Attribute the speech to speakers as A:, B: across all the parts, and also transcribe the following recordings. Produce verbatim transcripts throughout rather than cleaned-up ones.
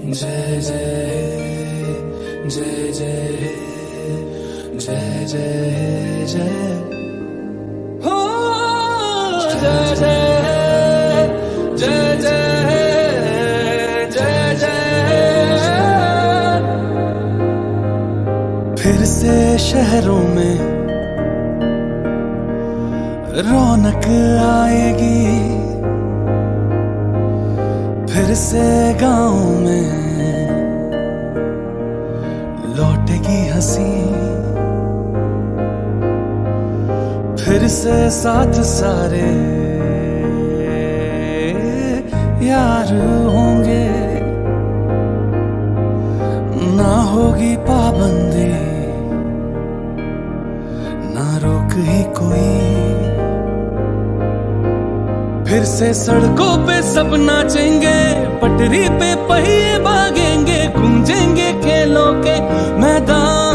A: जय जय जय जय जय जय जय हो जय जय जय जय जय जय। फिर से शहरों में रौनक आएगी, फिर से गाँव में लौटेगी हंसी, फिर से साथ सारे यार होंगे, ना होगी पाबंदी ना रोक ही कोई। फिर से सड़कों पे सब नाचेंगे, पटरी पे पहिए भागेंगे, गूंजेंगे खेलों के मैदान,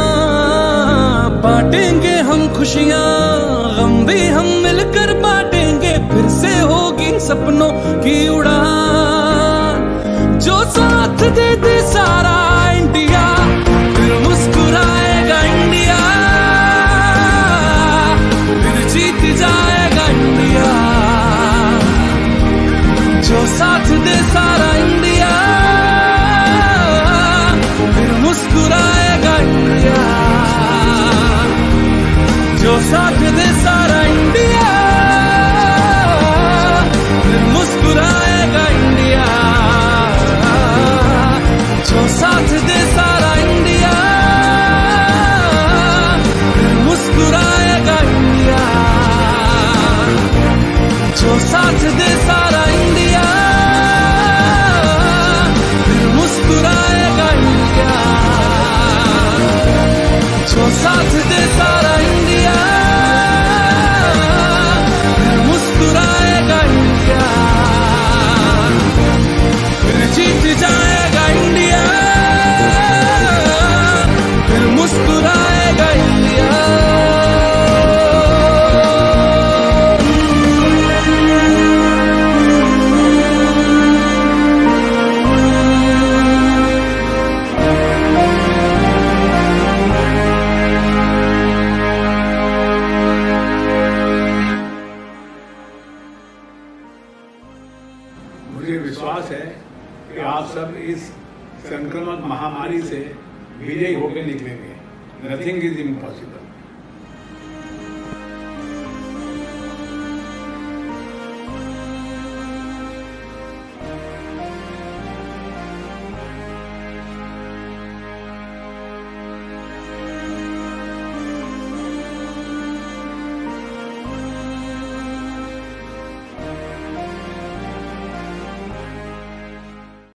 A: बांटेंगे हम खुशियां, गम भी हम मिलकर बांटेंगे। फिर से होगी सपनों की उड़ान, जो साथ दे दे सारा इंडिया, फिर मुस्कुराएगा इंडिया, फिर जीत जाएगा इंडिया। जो साथ दे सारा इंडिया, फिर मुस्कुराएगा इंडिया। जो साथ दे सारा इंडिया, फिर मुस्कुराएगा इंडिया। जो साथ दे सारा इंडिया, फिर मुस्कुराएगा इंडिया। जो साथ दे सारा इंडिया, फिर मुस्कुराएगा इंडिया। जो साथ दे सारा इंडिया, फिर मुस्कुराएगा इंडिया। फिर जीत जाएगा इंडिया, फिर मुस्कुराएगा इंडिया।
B: मुझे विश्वास है कि आप सब इस संक्रामक महामारी से विजयी होकर निकलेंगे। Nothing is impossible.